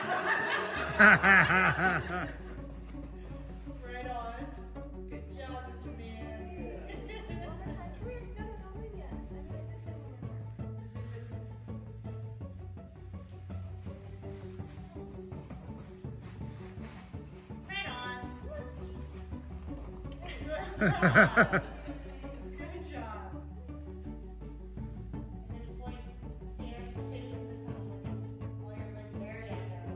Right on. Good job, Mr. Man. Right on. Good job. Good job. And then point there, face the tunnel. While you're like very agile.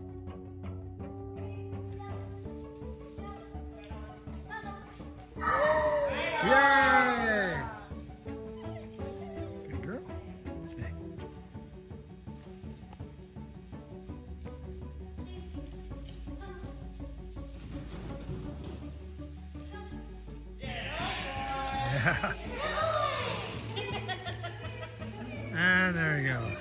Yay! Good girl. Okay. Yeah. And there he goes.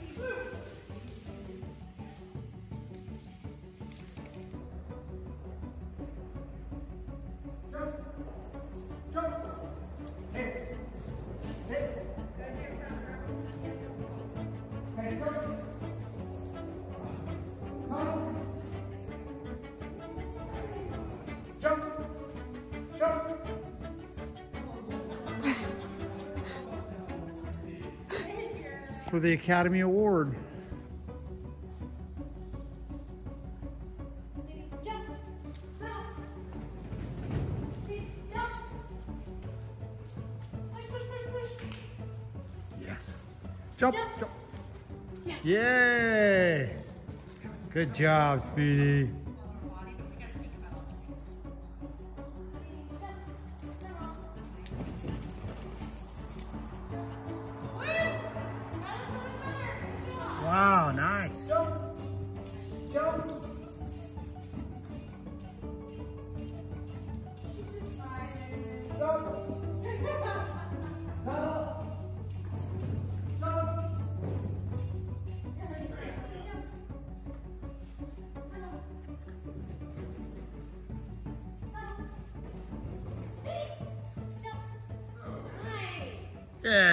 For the Academy Award. Yes. Jump, jump. Yes. Yay! Good job, Speedy. Wow, nice. Jump. Jump. Yeah.